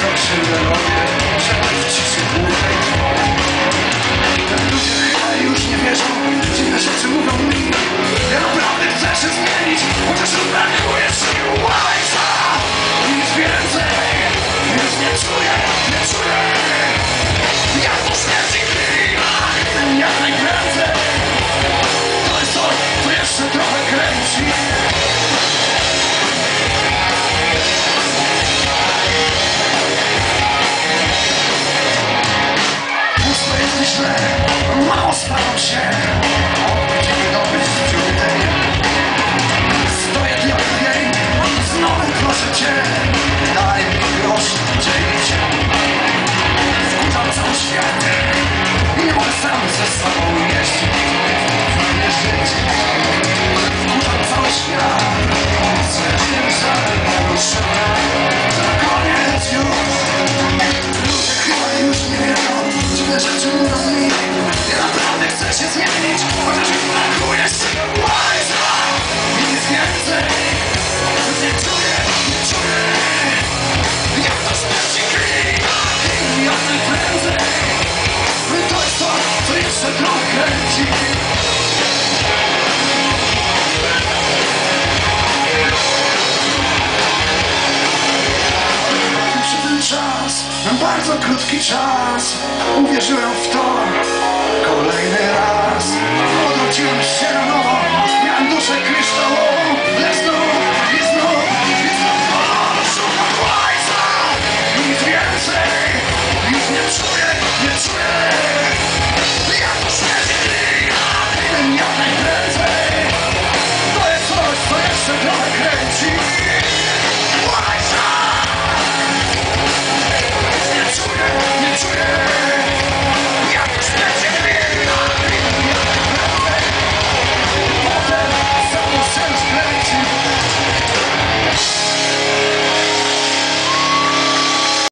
krzywdę robię, żeby w ciszy głuchej. Ludzie chyba już nie wierzą, dziwne rzeczy mówią mi. Ja naprawdę chcę się zmienić, chociaż brakuje sił łajca. Nic więcej już nie czuję, nie czuję. Ja po śmierci klimach, jak najprędzej. To jest to, co jeszcze trochę kręci. Pusto jest źle, mało staram się odbyć i wydobyć z przywiedzenia. Stoję dla jej, znowu proszę cię, daj mi grosz, dzielić się. Wkurzam cały świat i nie mogę sam ze sobą jeść. Nie żyć, wkurzam cały świat, zresztą żal ruszę. To koniec już, ludzie chyba już nie wierzą, dziwne rzeczy mówią mi. Ja naprawdę chcę się zmienić, chociaż mi brakuje siły łajca. I nic więcej, już nie czuję, nie czuję. Jak to śmierci klima i jak najprędzej. To jest to, co jeszcze trochę kręci. Przyszedł ten czas, bardzo krótki czas. Uwierzyłem w to,